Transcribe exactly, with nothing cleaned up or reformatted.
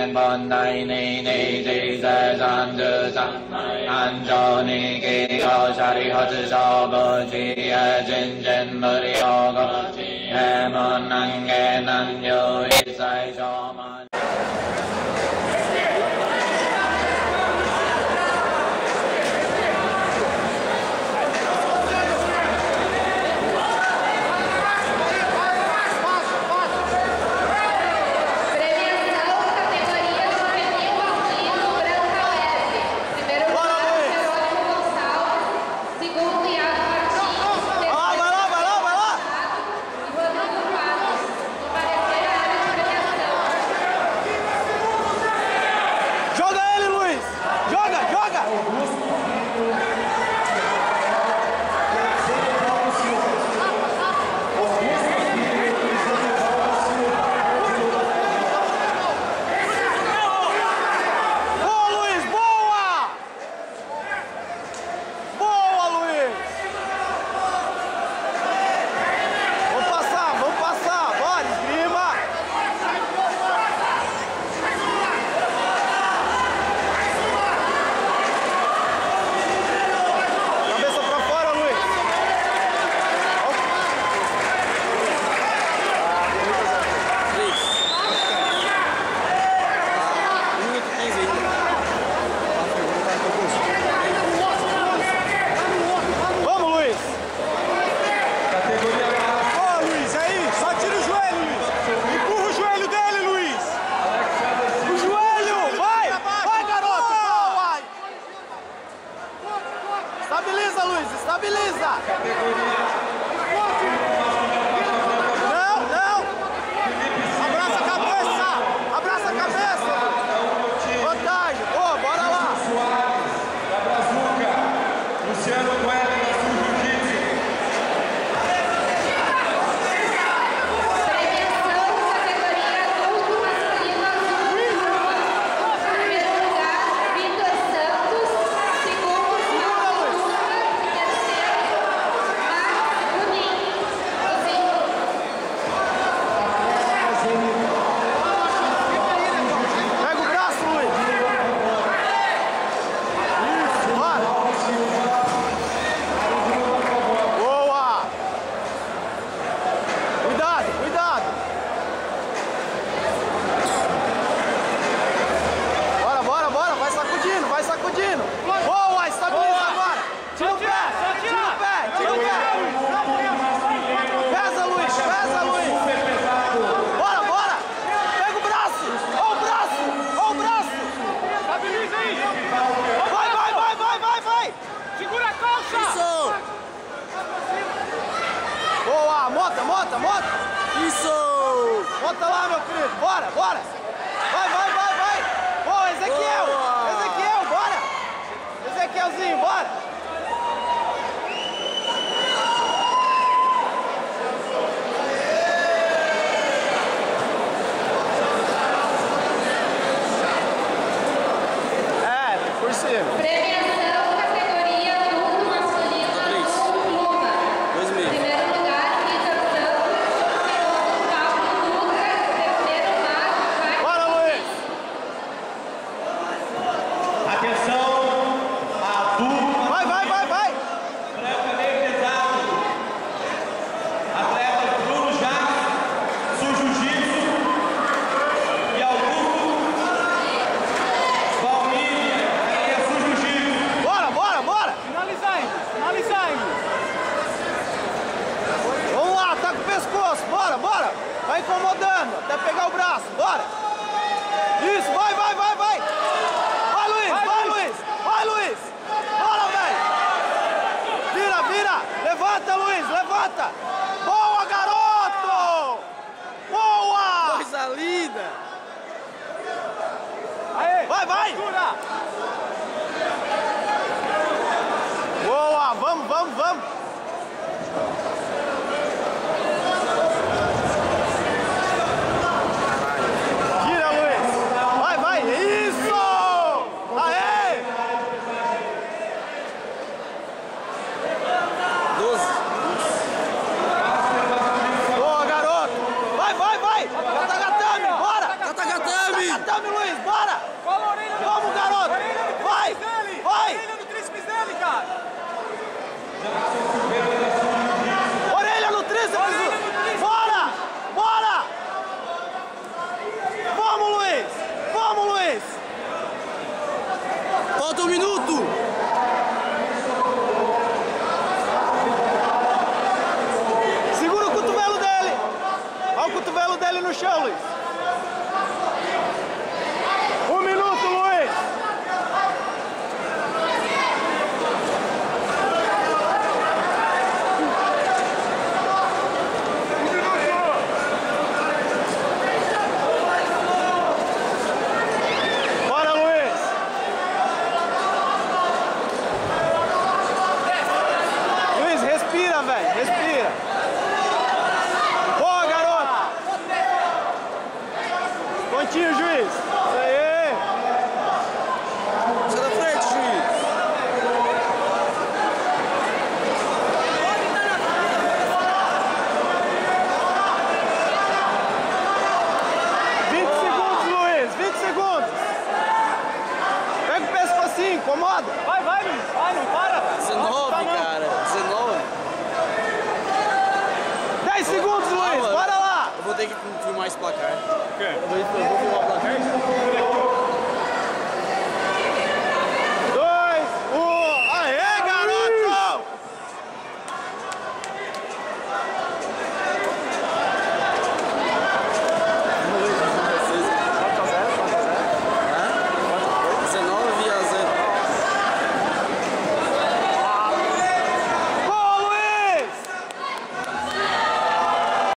本来你你自在三十三按照你给高下的好自少不起也渐渐不离后个也不能给能有一再说嘛。 Estabiliza, Luiz, estabiliza! Não, não! Abraça a cabeça! Abraça a cabeça! Vantagem! Ô, oh, bora lá! Da Brazuca, Luciano Coelho da Sul Jiu-Jitsu. Premiação categoria adulto masculino azul. Primeiro lugar, Vitor Santos. Segundo, Mauro Dutra. Terceiro, Marcos Bonin. Pega o braço, Luiz! Isso, bora! Boa! Cuidado, cuidado! Bora, bora, bora! Vai sacudindo, vai sacudindo! Boa! Estabiliza agora! Tira o pé! Tira o pé! Tira o pé! Pesa, Luiz! Pesa, Luiz! Bora, bora! Pega o braço! Ó o braço! Ó o braço! Estabiliza aí! Vai, vai, vai, vai, vai, vai! Segura a calça! Isso! Boa! Monta, monta, monta! Isso! Monta lá, meu querido! Bora, bora! Vai, vai, vai, vai! Boa, Ezequiel! Boa! Ezequiel, bora! Ezequielzinho, bora! É, por cima. Premiação categoria adulto masculino azul luva. Dois mil. Primeiro lugar, Vitor Santos. Segundo, Mauro Dutra. Terceiro, Marcos Bora, Luiz! Atenção, adulto, Vai, vai, vai, vai! branca meio pesado. Atletas Bruno Jacques, Sul Jiu-Jitsu. E Augusto Valmínia, que é Sul Jiu-Jitsu. Bora, bora, bora! Finaliza aí! Finaliza aí! Vamos lá, tá com o pescoço, bora, bora! Vai incomodando, até pegar o braço, bora! Isso, vai, vai, vai, vai! Vai, Luiz, vai, Vai, Luiz! Vai, Luiz! Bora, velho! Vira, vira! Levanta, Luiz, levanta! Boa, garoto! Boa! Coisa linda! Aê! Vai, vai! Segura! Boa, vamos, vamos, vamos! Gira, Luiz! Vai, vai! Isso! Aê! doze. Boa, garoto! Vai, vai, vai! Katagatame, bora! Katagatame! Bora, Tatame, Luiz, bora! Cola a orelha no- Vamos, garoto! orelha no Vai! tríceps dele! Vai! Orelha no tríceps dele, cara! Orelha no tríceps! Orelha no tríceps. Bora! Bora! Vamos, Luiz! Vamos, Luiz! Falta um minuto! Segura o cotovelo dele! Olha o cotovelo dele no chão, Luiz! Um minuto, Luiz! Bora, Luiz! Luiz, respira, velho! Respira! Boa, garoto! Pontinho, juiz! Isso aí! Sai da frente, juiz! vinte segundos, Luiz! vinte segundos! Pega o pescocinho, incomoda! Vai, vai, Luiz! Vai, não para! dezenove, Tá, mão. cara. dezenove. dez segundos, Luiz! mano. Bora lá! Eu vou ter que filmar esse placar. Eu vou, eu vou filmar o placar?